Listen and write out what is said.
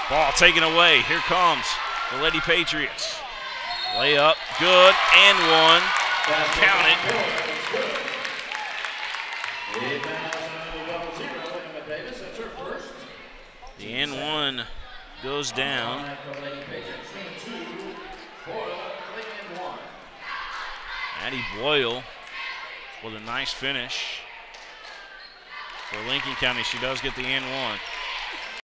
Ball taken away. Here comes the Lady Patriots. Layup, good, and one. Count it. The and one goes down. Addie Boyle with a nice finish. For Lincoln County, she does get the and one.